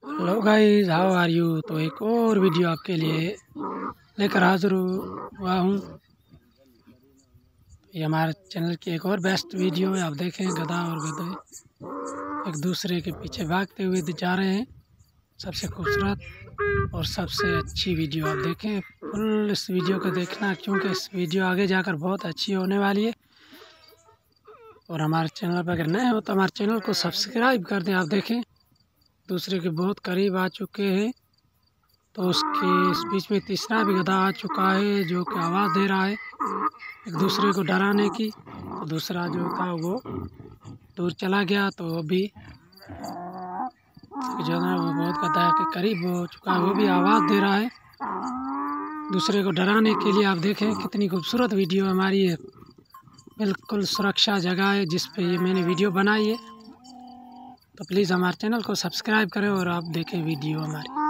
Hello guys, how are you. तो एक और वीडियो आपके लिए लेकर हाजिर हुआ हूँ। ये हमारे चैनल की एक और बेस्ट वीडियो है। आप देखें, गधा और गधे एक दूसरे के पीछे भागते हुए जा रहे हैं। सबसे खूबसूरत और सबसे अच्छी वीडियो आप देखें। फुल इस वीडियो को देखना, क्योंकि इस वीडियो आगे जाकर बहुत अच्छी होने वाली है। और हमारे चैनल पर अगर नए हो तो हमारे चैनल को सब्सक्राइब कर दें। आप देखें, दूसरे के बहुत करीब आ चुके हैं। तो उसके इस बीच में तीसरा भी गधा आ चुका है, जो कि आवाज़ दे रहा है एक दूसरे को डराने की। तो दूसरा जो था वो दूर चला गया। तो अभी जो है वो बहुत गधा के करीब हो चुका है, वो भी आवाज़ दे रहा है दूसरे को डराने के लिए। आप देखें कितनी खूबसूरत वीडियो हमारी है। बिल्कुल सुरक्षा जगह है जिस पे ये मैंने वीडियो बनाई है। तो प्लीज़ हमारे चैनल को सब्सक्राइब करें और आप देखें वीडियो हमारी।